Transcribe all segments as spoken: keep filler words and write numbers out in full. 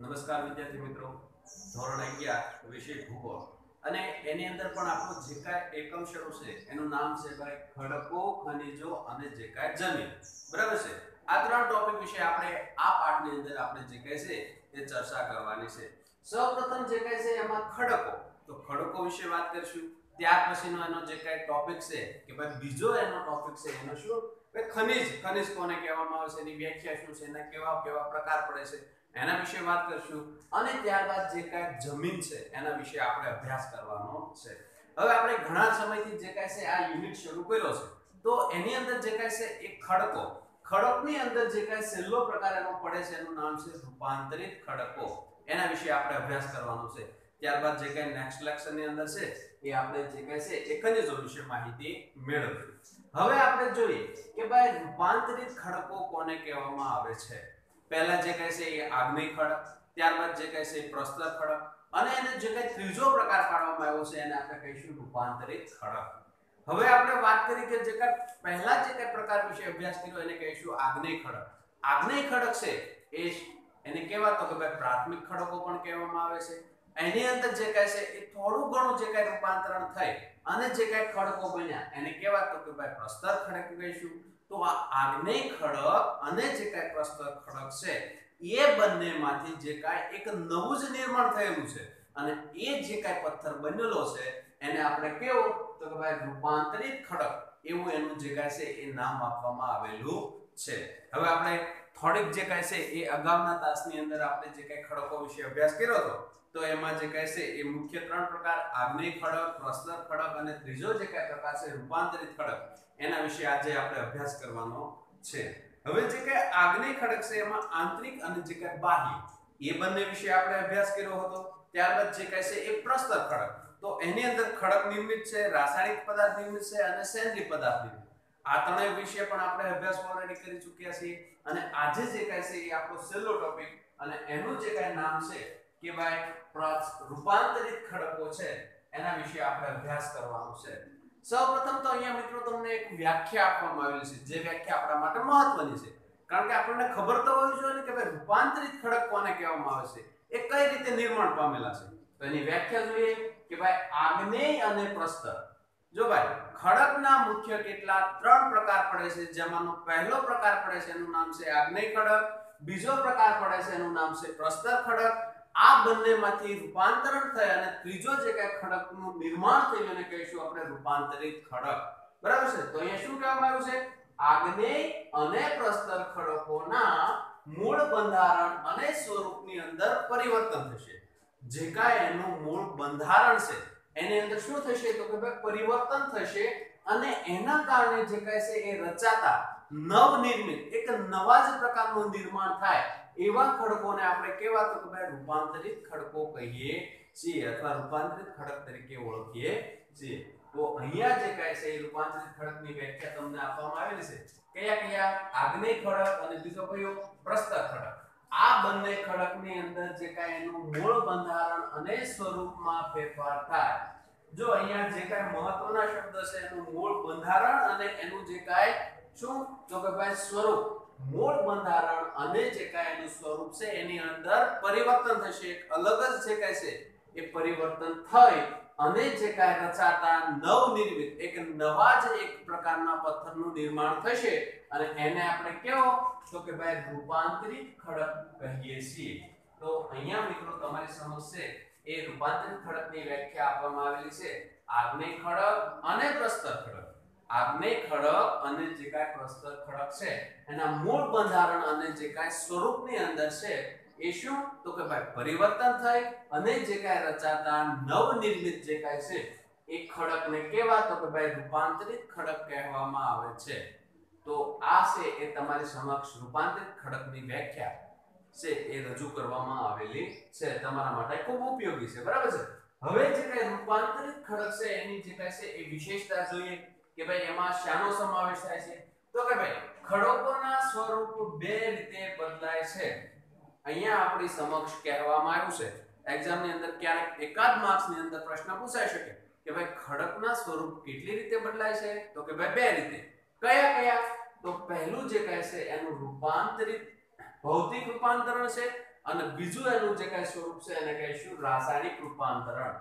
નમસ્કાર વિદ્યાર્થી મિત્રો, ધોરણ અગિયાર વિષય ભૂગોળ અને એની અંદર પણ આપણું જે કાંઈ એકમ શરૂ છે એનું નામ છે ભાઈ ખડકો, ખનિજો અને જે કાંઈ જમીન. બરાબર છે. આ ત્રણ ટોપિક વિશે આપણે આ પાઠની અંદર આપણે જે કાંઈ છે એ ચર્ચા કરવાની છે. સૌપ્રથમ જે કાંઈ છે એમાં ખડકો, તો ખડકો વિશે વાત કરીશું. ત્યાર પછીનો એનો જે કાંઈ ટોપિક છે કે ભાઈ બીજો એનો ટોપિક છે એનો શું, ખનિજ. ખનિજ કોને કહેવામાં આવે છે, એની વ્યાખ્યા શું છે, એના કેવા કેવા પ્રકાર પડે છે એના વિશે વાત કરશું. અને ત્યારબાદ જે કાંઈ જમીન છે એના વિશે આપણે અભ્યાસ કરવાનો છે. હવે આપણે ઘણા સમયથી જે કાંઈ છે આ યુનિટ શરૂ કર્યો છે, તો એની અંદર જે કાંઈ છે એક ખડકો, ખડકની અંદર જે કાંઈ છેલ્લો પ્રકાર એનો પડે છે એનું નામ છે રૂપાંતરિત ખડકો. એના વિશે આપણે અભ્યાસ કરવાનો છે. ત્યારબાદ જે કાંઈ નેક્સ્ટ લેક્ચરની અંદર છે એ આપણે જે કાંઈ છે એ ખનિજો વિશે માહિતી મેળવીશું. હવે આપણે જોઈએ કે ભાઈ રૂપાંતરિત ખડકો કોને કહેવામાં આવે છે. પહેલા જે કહે છે એ આગ્નેય ખડક, ત્યારબાદ જે કહે છે પ્રસ્તર ખડક, અને એને જે કઈ ત્રીજો પ્રકાર પાડવામાં આવ્યો છે એને આપણે કહીશું રૂપાંતરિત ખડક. હવે આપણે વાત કરી કે જે કઈ પહેલા જે કઈ પ્રકાર વિશે અભ્યાસ કર્યો એને કહીશું આગ્નેય ખડક. આગ્નેય ખડક છે એ એને કહેવાતો કે ભાઈ પ્રાથમિક ખડકો પણ કહેવામાં આવે છે. એની અંદર જે કહે છે એ થોડું ઘણું જે કઈ રૂપાંતરણ થઈ અને જે કઈ ખડકો બન્યા એને કહેવાતો કે ભાઈ પ્રસ્તર ખડક કહીશું. તો આ આગ્નેય ખડક અને જે કાંઈ પ્રસ્તર ખડક છે એ બંનેમાંથી જે કાંઈ એક નવું જ નિર્માણ થયેલું છે અને એ જે કાંઈ પથ્થર બનેલો છે એને આપણે કેવો તો કે ભાઈ રૂપાંતરિત ખડક એવું એનું જે કાંઈ છે એ નામ આપવામાં આવેલું છે. હવે આપણે થોડીક જે કાંઈ છે એ અગાઉના તાસની અંદર આપણે જે કાંઈ ખડકો વિશે અભ્યાસ કર્યો હતો, તો એમાં જે કાંઈ છે એ મુખ્ય ત્રણ પ્રકાર આગ્નેય ખડક, પ્રસ્તર ખડક અને ત્રીજો જે કાંઈ પ્રકાર છે રૂપાંતરિત ખડક, એના વિશે આજે આપણે અભ્યાસ કરવાનો છે. હવે જે કે આગ્નેય ખડક છે એમાં આંતરિક અને જે કે બાહ્ય એ બંને વિશે આપણે અભ્યાસ કર્યો હતો. ત્યારબાદ જે કહે છે એ પ્રસ્તર ખડક, તો એની અંદર ખડક નિર્મિત છે, રાસાયણિક પદાર્થ નિર્મિત છે અને સેન્દ્રીય પદાર્થ નિર્મિત. આ ત્રણેય વિશે પણ આપણે અભ્યાસ ઓલરેડી કરી ચૂક્યા છીએ અને આજે જે કહે છે એ આપણો છેલ્લો ટોપિક અને એનું જે કાંઈ નામ છે કે ભાઈ રૂપાંતરિત ખડકો છે એના વિશે આપણે અભ્યાસ કરવાનો છે. સૌપ્રથમ તો અહીંયા મિત્રો તમને એક વ્યાખ્યા આપવામાં આવેલી છે જે વ્યાખ્યા આપણા માટે મહત્વની છે, કારણ કે આપણને ખબર તો હોવી જોઈએ કે ભાઈ રૂપાંતરિત ખડક કોને કહેવામાં આવે છે, એ કઈ રીતે નિર્માણ પામેલા છે. તો એની વ્યાખ્યા જોઈએ કે ભાઈ આગ્નેય અને પ્રસ્તર. જો ભાઈ ખડકના મુખ્ય કેટલા ત્રણ પ્રકાર પડે છે, જેમાંનો પહેલો પ્રકાર પડે છે એનું નામ છે આગ્નેય ખડક, બીજો પ્રકાર પડે છે એનું નામ છે પ્રસ્તર ખડક. આ બંનેમાંથી રૂપાંતરણ થાય અને ત્રીજો જે કાંઈ ખડકનું નિર્માણ થયું એને કહીશું આપણે રૂપાંતરિત ખડક. બરાબર છે. તો અહીંયા શું કહેવામાં આવ્યું છે, આગ્નેય અને પ્રસ્તર ખડકોના મૂળ બંધારણ અને સ્વરૂપની અંદર પરિવર્તન થશે. જે કાંઈ એનું મૂળ બંધારણ છે એની અંદર શું થશે તો કે ભાઈ પરિવર્તન થશે અને એના કારણે જે કાંઈ છે એ રચાતા નવનિર્મિત એક નવા જ પ્રકારનું નિર્માણ થાય એવા ખડકોને આપણે કહેવાતો કે ભાઈ રૂપાંતરિત ખડકો કહીએ છીએ અથવા રૂપાંતરિત ખડક તરીકે ઓળખીએ છીએ. તો અહીંયા જે કાંઈ છે એ રૂપાંતરિત ખડકની વ્યાખ્યા તમને આપવામાં આવેલી છે. કયા કયા? આગ્નેય ખડક અને બીજો કયો પ્રસ્તર ખડક. આ બંને ખડકની અંદર જે કાંઈ એનું મૂળ બંધારણ અને સ્વરૂપમાં ફેરફાર થાય. જો અહીંયા જે કાંઈ મહત્વના શબ્દ છે એનું મૂળ બંધારણ અને એનું જે કાંઈ શું તો કે ભાઈ સ્વરૂપ. મૂળ બંધારણ અને જે કાંઈ એનું સ્વરૂપ છે એની અંદર પરિવર્તન થશે. એક અલગ જ જે કાંઈ છે એ પરિવર્તન થઈ અને જે કાંઈ રચાતા નવનિર્મિત એક નવા જ એક પ્રકારના પથ્થરનું નિર્માણ થશે અને એને આપણે કેવો તો કે ભાઈ રૂપાંતરિત ખડક કહીએ છીએ. તો અહીંયા મિત્રો તમારી સમક્ષ છે એ રૂપાંતરિત ખડકની વ્યાખ્યા આપવામાં આવેલી છે. આગ્નેય ખડક અને પ્રસ્તર ખડક. આગ્નેય ખડક અને જે કાંઈ પ્રસ્તર ખડક છે એના મૂળ બંધારણ અને જે કાંઈ સ્વરૂપની અંદર છે એ શું તો કે ભાઈ પરિવર્તન થાય અને જે કાંઈ રચાતા નવનિર્મિત જે કાંઈ છે એ ખડકને કહેવાતો કે ભાઈ રૂપાંતરિત ખડક કહેવામાં આવે છે. તો આ છે એ તમારી સમક્ષ રૂપાંતરિત ખડકની વ્યાખ્યા છે એ રજૂ કરવામાં આવેલી છે, તમારા માટે ખૂબ ઉપયોગી છે. બરાબર છે. હવે જે કાંઈ રૂપાંતરિત ખડક છે એની જે કાંઈ છે એ વિશેષતા જોઈએ કે ભાઈ એમાં શાનો સમાવેશ થાય છે તો કે ભાઈ ખડકોના સ્વરૂપ બે રીતે બદલાય છે. અહીંયા આપણી સમક્ષ કહેવામાં આવ્યું છે, એક્ઝામની અંદર ક્યારેક એકાદ માર્ક્સની અંદર પ્રશ્ન પૂછાઈ શકે કે ભાઈ ખડકના સ્વરૂપ કેટલી રીતે બદલાય છે તો કે ભાઈ બે રીતે. કયા કયા? તો પહેલું જે કહે છે એનું રૂપાંતરિત ભૌતિક રૂપાંતરણ છે અને બીજું એનું જે કઈ સ્વરૂપ છે એને કહીશું રાસાયણિક રૂપાંતરણ.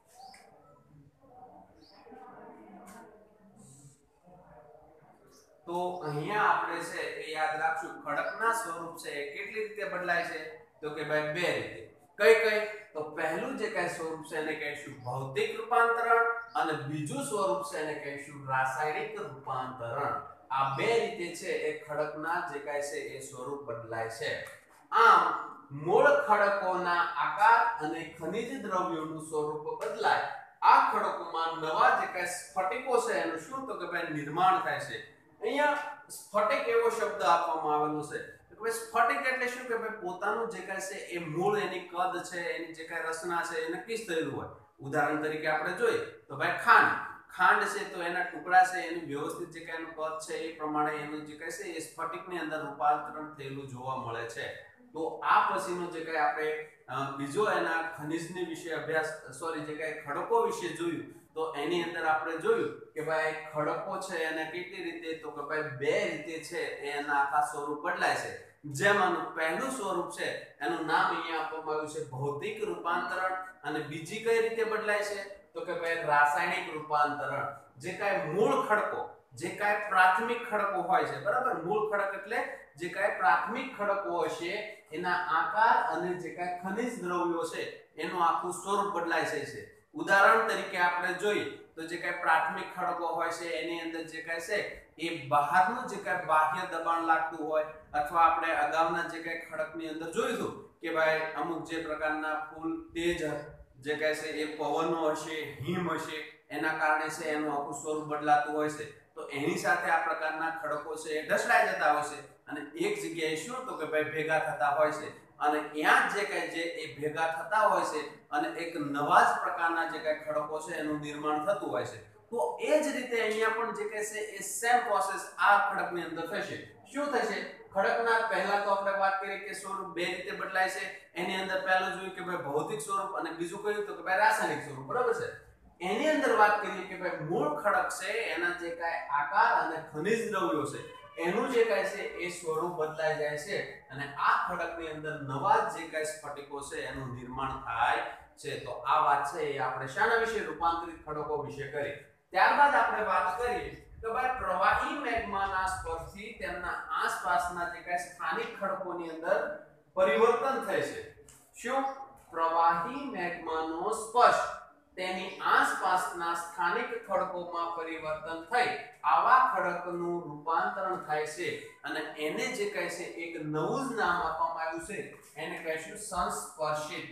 તો અહીંયા આપણે છે એ યાદ રાખશું ખડકના સ્વરૂપ છે એ કેટલી રીતે બદલાય છે તો કે ભાઈ બે રીતે. કઈ કઈ? તો પહેલું જે કઈ સ્વરૂપ છે એને કહીશું ભૌતિક રૂપાંતરણ અને બીજું સ્વરૂપ છે એને કહીશું રાસાયણિક રૂપાંતરણ. આ બે રીતે છે એ ખડકના જે કઈ છે એ સ્વરૂપ બદલાય છે. આમ મૂળ ખડકોના આકાર અને ખનિજ દ્રવ્યોનું સ્વરૂપ બદલાય. આ ખડકોમાં નવા જે કઈ સ્ફટિકો છે એનું શું તો કે ભાઈ નિર્માણ થાય છે. અહીંયા સ્ફટિક એવો શબ્દ આપવામાં આવેલો છે કે ભાઈ સ્ફટિક એટલે શું કે ભાઈ પોતાનું જે કાંઈ છે એ મૂળ એની કદ છે એની જે કાંઈ રચના છે એ નક્કી થયેલું હોય. ઉદાહરણ તરીકે આપણે જોઈએ તો ભાઈ ખાંડ ખાંડ છે તો એના ટુકડા છે એનું વ્યવસ્થિત જે કાંઈ એનું કદ છે એ પ્રમાણે એનું જે કાંઈ છે એ સ્ફટિકની અંદર રૂપાંતરણ થયેલું જોવા મળે છે. તો આ પછીનો જે કાંઈ આપણે બીજો એના ખનિજની વિશે અભ્યાસ સોરી જે કાંઈ ખડકો વિશે જોયું તો એની અંદર આપણે જોયું કે ભાઈ ખડકો છે એને કેટલી રીતે તો કે ભાઈ બે રીતે છે એના આખા સ્વરૂપ બદલાય છે. જેમાંનું પહેલું સ્વરૂપ છે એનું નામ અહીંયા આપવામાં આવ્યું છે ભૌતિક રૂપાંતરણ અને બીજી કઈ રીતે બદલાય છે તો કે ભાઈ રાસાયણિક રૂપાંતરણ. જે કાંઈ મૂળ ખડકો જે કાંઈ પ્રાથમિક ખડકો હોય છે બરાબર મૂળ ખડક એટલે જે કાંઈ પ્રાથમિક ખડકો હોય છે એના આકાર અને જે કાંઈ ખનિજ દ્રવ્યો છે એનું આખું સ્વરૂપ બદલાય છે. ઉદાહરણ તરીકે આપણે જોઈએ તો જે કાંઈ પ્રાથમિક ખડકો હોય છે એની અંદર જે કાંઈ છે એ બહારનું જે કાંઈ બાહ્ય દબાણ લાગતું હોય અથવા આપણે અગાઉના જે કાંઈ ખડકની અંદર જોયું કે ભાઈ અમુક જે પ્રકારના ફૂલ તેજ જે કાંઈ છે એ પવનો હશે હિમ હશે એના કારણે છે એનું આખું સ્વરૂપ બદલાતું હોય છે. તો એની સાથે આ પ્રકારના ખડકો છે એ ઢસડાઈ જતા હોય છે અને એક જગ્યાએ શું તો કે ભાઈ ભેગા થતા હોય છે અને ત્યાં જે કઈ જે એ ભેગા થતા હોય છે અને એક નવા જ પ્રકારના જે કઈ ખડકો છે એનું નિર્માણ થતું હોય છે. તો એ જ રીતે અહીંયા પણ જે કઈ છે એ સેમ પ્રોસેસ આ ખડકની અંદર થશે. શું થશે? ખડકના પહેલા તો આપણે વાત કરી કે સ્વરૂપ બે રીતે બદલાય છે. એની અંદર પહેલું જોયું કે ભાઈ ભૌતિક સ્વરૂપ અને બીજું કયું તો કે ભાઈ રાસાયણિક સ્વરૂપ. બરાબર છે. એની અંદર વાત કરીએ કે ભાઈ મૂળ ખડક છે એના જે કાંઈ આકાર અને ખનિજ દ્રવ્યો છે એનું જે કાંઈ છે એ સ્વરૂપ બદલાઈ જાય છે અને આ ખડકની અંદર નવા જે કાંઈ સ્ફટિકો છે એનું નિર્માણ થાય છે. તો આ વાત છે એ આપણે શાના વિશે રૂપાંતરિત ખડકો વિશે કરી. ત્યારબાદ આપણે વાત કરીએ કે ભાઈ પ્રવાહી મેગ્માના સ્પર્શથી તેમના આસપાસના જે કાંઈ સ્થાનિક ખડકોની અંદર પરિવર્તન થાય છે. શું? પ્રવાહી મેગ્માનો સ્પર્શ તેની આસપાસના સ્થાનિક ખડકોમાં પરિવર્તન થઈ આવા ખડકનું રૂપાંતરણ થાય છે અને એને જે કહે છે એક નવું જ નામ આપવામાં આવ્યું છે એને કહીશું સંસ્પર્શિત.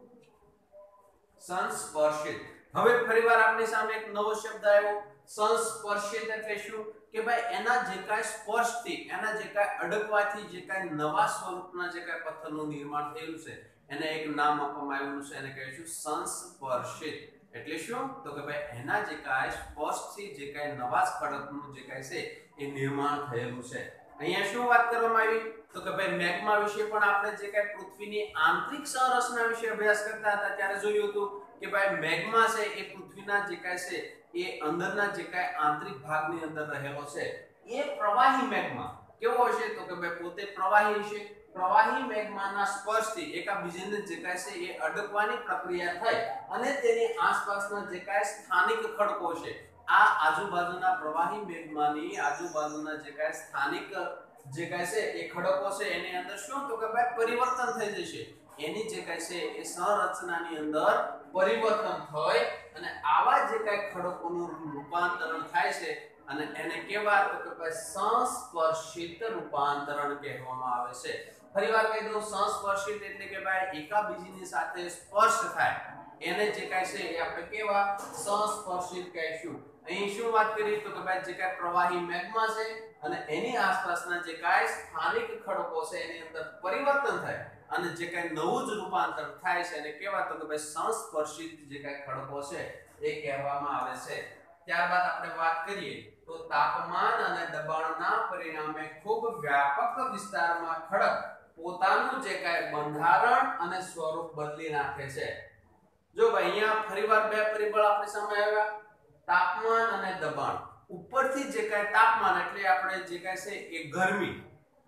સંસ્પર્શિત. હવે ફરીવાર આપણી સામે એક નવો શબ્દ આવ્યો સંસ્પર્શિત એટલે શું કે ભાઈ એના જે કાંઈ સ્પર્શથી એના જે કાંઈ અડકવાથી જે કાંઈ નવા સ્વરૂપના જે કાંઈ પથ્થરનું નિર્માણ થયેલું છે એને એક નામ આપવામાં આવ્યું છે એને કહીશું સંસ્પર્શિત. એટલે શું તો કે ભાઈ એના જે કાંઈ સ્પર્શથી જે કાંઈ નવા ખડકનું જે કાંઈ છે એ નિર્માણ થયેલું છે. અહીંયા શું વાત કરવામાં આવી તો કે ભાઈ મેગ્મા વિશે પણ આપણે જે કાંઈ પૃથ્વીની આંતરિક સંરચના વિશે અભ્યાસ કરતા હતા ત્યારે જોયું હતું કે ભાઈ મેગ્મા છે એ પૃથ્વીના જે કાંઈ છે એ અંદરના જે કાંઈ આંતરિક ભાગની અંદર રહેલો છે. એ પ્રવાહી મેગ્મા કેવો હશે તો કે ભાઈ પોતે પ્રવાહી હશે. પ્રવાહી મેગ્માના સ્પર્શથી એકાબીજાને જે કાંઈ છે એ અડકવાની પ્રક્રિયા થઈ અને તેની આસપાસના જે કાંઈ સ્થાનિક ખડકો છે આ આજુબાજુના પ્રવાહી મેગ્માની આજુબાજુના જે કાંઈ સ્થાનિક જે કાંઈ છે એ ખડકો છે એની અંદર શું તો કે ભાઈ પરિવર્તન થઈ જશે. એની જે કાંઈ છે એ સંરચનાની અંદર પરિવર્તન થઈ અને આવા જે કાંઈ ખડકોનું રૂપાંતરણ થાય છે અને એને કેવા તો કે ભાઈ સંસ્પર્શિત રૂપાંતરણ કહેવામાં આવે છે. ફરીવાર કહી દઉં સંસ્પર્શિત એટલે કે ભાઈ એકાબીજીની સાથે સ્પર્શ થાય એને જે કાંઈ છે એ આપણે કેવા સંસ્પર્શિત કહીશું. અહીં શું વાત કરી તો કે ભાઈ જે કાંઈ પ્રવાહી મેગ્મા છે અને એની આસપાસના જે કાંઈ સ્થાનિક ખડકો છે એની અંદર પરિવર્તન થાય અને જે કાંઈ નવું જ રૂપાંતર થાય છે એને કેવા તો કે ભાઈ સંસ્પર્શિત જે કાંઈ ખડકો છે એ કહેવામાં આવે છે. ત્યારબાદ આપણે વાત કરીએ તો તાપમાન અને દબાણના પરિણામે ખૂબ વ્યાપક વિસ્તારમાં ખડક પોતાનું જે કાંઈ બંધારણ અને સ્વરૂપ બદલી નાખે છે. જો ભાઈ અહીંયા ફરીવાર બે પરિબળ આપણી સામે આવ્યા તાપમાન અને દબાણ. ઉપરથી જે કાંઈ તાપમાન એટલે આપણે જે કાંઈ છે એ ગરમી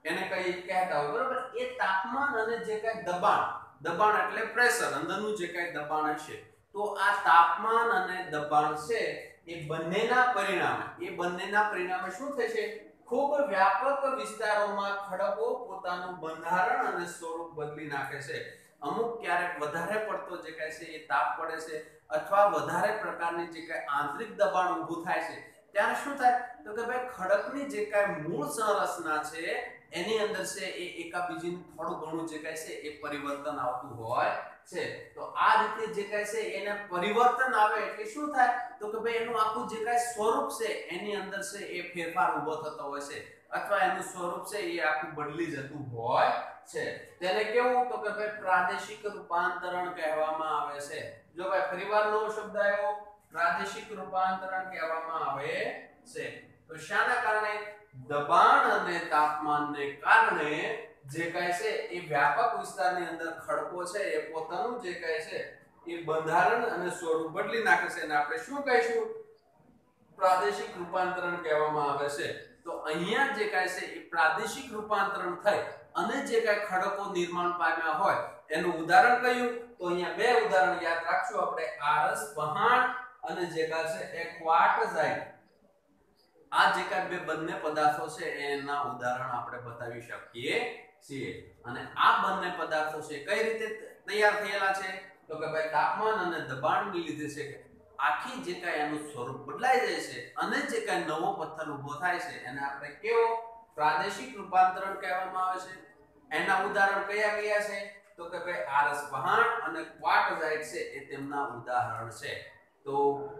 એને કઈ કહેતા હોય બરોબર, એ તાપમાન અને જે કઈ દબાણ, દબાણ એટલે પ્રેશર, અંદરનું જે કઈ દબાણ હશે, તો આ તાપમાન અને દબાણ છે એ બંનેના પરિણામે એ બંનેના પરિણામે શું થશે, ખૂબ વ્યાપક વિસ્તારોમાં ખડકો પોતાનું બંધારણ અને સ્વરૂપ બદલી નાખે છે. અમુક ક્યારેક વધારે પડતો જે કઈ છે એ તાપ પડે છે અથવા વધારે પ્રકારની જે કઈ આંતરિક દબાણ ઊભું થાય છે, ત્યારે શું થાય તો કે ભાઈ ખડકની જે કઈ મૂળ સંરચના છે એની અંદર છે એ એકાબીજીનું થોડું ઘણું જે કઈ છે એ પરિવર્તન આવતું હોય છે. તો આ રીતે જે કઈ છે એને પરિવર્તન આવે એટલે શું થાય તો કે ભાઈ એનું આખું જે કઈ સ્વરૂપ છે એની અંદર છે એ ફેરફાર ઊભો થતો હોય છે અથવા એનું સ્વરૂપ છે એ આખું બદલી જતું હોય છે. તેને કેવું તો કે ભાઈ પ્રાદેશિક રૂપાંતરણ કહેવામાં આવે છે. જો ભાઈ ફરીવાર નવો શબ્દ આવ્યો, પ્રાદેશિક રૂપાંતરણ કહેવામાં આવે છે. તો શાના કારણે, દબાણ અને તાપમાનને કારણે જે કહે છે એ વ્યાપક વિસ્તારની અંદર ખડકો છે એ પોતાનું જે કહે છે એ બંધારણ અને સ્વરૂપ બદલી નાખે છે અને આપણે શું કહીશું, પ્રાદેશિક રૂપાંતરણ કહેવામાં આવે છે. તો અહીંયા જે કહે છે એ પ્રાદેશિક રૂપાંતરણ થઈ અને જે કઈ ખડકો નિર્માણ પામ્યા હોય એનું ઉદાહરણ કયું, તો અહીંયા બે ઉદાહરણ યાદ રાખજો આપણે, આરસ પહાણ અને જે કહે છે એ ક્વાર્ટઝાઇટ. આ જે કઈ બે બંને પદાર્થો છે એના ઉદાહરણ આપણે બતાવી શકીએ છીએ. અને આ બંને પદાર્થો છે કઈ રીતે તૈયાર થયેલા છે તો કે ભાઈ તાપમાન અને દબાણને લીધે છે કે આખી જે કઈ એનું સ્વરૂપ બદલાઈ જાય છે અને જે કઈ નવો પથ્થર ઊભો થાય છે એને આપણે કેવો, પ્રાદેશિક રૂપાંતરણ કહેવામાં આવે છે. એના ઉદાહરણ કયા કયા છે તો કે ભાઈ આરસ પહાણ અને ક્વાર્ટઝાઇટ છે એ તેમના ઉદાહરણ છે. તો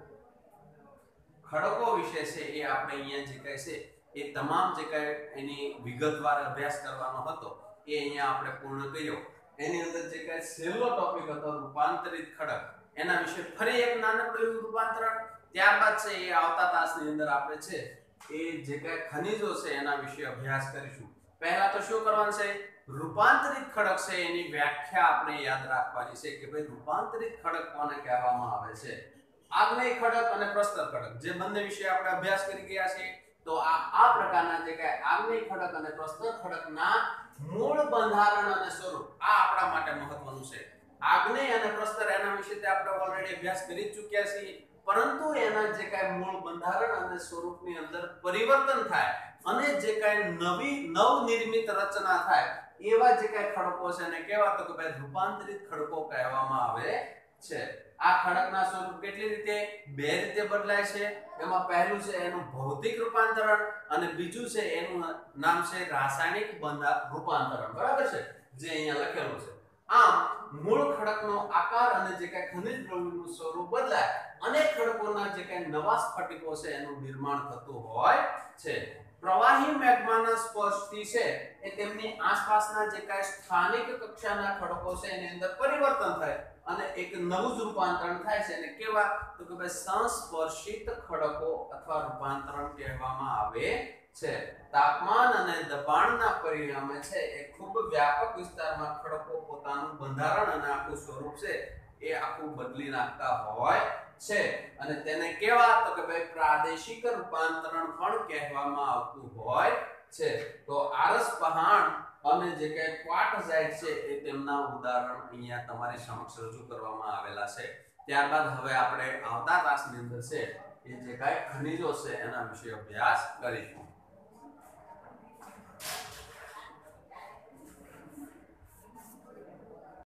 ખડકો વિશે છે એ આપણે અહીંયા જે કહે છે એ તમામ જે કઈ એની વિગતવાર અભ્યાસ કરવાનો હતો એ અહીંયા આપણે પૂર્ણ કર્યો. એની અંદર જે કઈ છેલ્લો ટોપિક હતો રૂપાંતરિત ખડક, એના વિશે ફરી એક નાનકડું એવું રૂપાંતરણ, ત્યારબાદ છે એ આવતા તાસની અંદર આપણે છે એ જે કઈ ખનિજો છે એના વિશે અભ્યાસ કરીશું. પહેલા તો શું કરવાનું છે, રૂપાંતરિત ખડક છે એની વ્યાખ્યા આપણે યાદ રાખવાની છે કે ભાઈ રૂપાંતરિત ખડક કોને કહેવામાં આવે છે. આગ્નેય ખડક અને પ્રસ્તર ખડક જે બંને વિશે આપણે અભ્યાસ કરી ગયા છે. તો આ આ પ્રકારના જે કઈ આગ્નેય ખડક અને પ્રસ્તર ખડકના મૂળ બંધારણ અને સ્વરૂપ આ આપણા માટે મહત્વનું છે. આગ્નેય અને પ્રસ્તર એના વિશે તે આપણે ઓલરેડી અભ્યાસ કરી ચૂક્યા છીએ, પરંતુ એના જે કઈ મૂળ બંધારણ અને સ્વરૂપની અંદર પરિવર્તન થાય અને જે કઈ નવી નવનિર્મિત રચના થાય એવા જે કઈ ખડકો છે એને કહેવા તો કે ભાઈ રૂપાંતરિત ખડકો કહેવામાં આવે છે. આ ખડકના સ્વરૂપ કેટલી રીતે, બે રીતે બદલાય છે. એમાં પહેલું છે એનું ભૌતિક રૂપાંતરણ અને બીજું છે એનું નામ છે રાસાયણિક રૂપાંતરણ, બરાબર છે, જે અહીંયા લખેલું છે. આમ મૂળ ખડકનો આકાર અને જે કઈ ખનિજ દ્રવ્યનું સ્વરૂપ બદલાય અને ખડકોના જે કઈ નવા સ્ફટિકો છે એનું નિર્માણ થતું હોય છે. પ્રવાહી મેગ્માના સ્પર્શથી છે એ તેમની આસપાસના જે કઈ સ્થાનિક કક્ષાના ખડકો છે એની અંદર પરિવર્તન થાય અને એક નવું જ રૂપાંતરણ થાય છે. અને કેવા તો કે ભાઈ સંસ્પર્શિત ખડકો અથવા રૂપાંતરણ કહેવામાં આવે છે. તાપમાન અને દબાણના પરિણામે છે એ ખૂબ વ્યાપક વિસ્તારમાં ખડકો પોતાનું બંધારણ અને આખું સ્વરૂપ છે એ આખું બદલી નાખતા હોય છે. અને તેને કેવા તો કે ભાઈ પ્રાદેશિક રૂપાંતરણ પણ કહેવામાં આવતું હોય છે. તો આરસ પહાણ અને જે કે ક્વાર્ટઝાઇટ છે એ તેમના ઉદાહરણ અહીંયા તમારી સમક્ષ રજૂ કરવામાં આવેલા છે. ત્યારબાદ હવે આપણે આવતા તાસની અંદર છે એ જે કાંઈ ખનિજો છે એના વિશે અભ્યાસ કરીશું.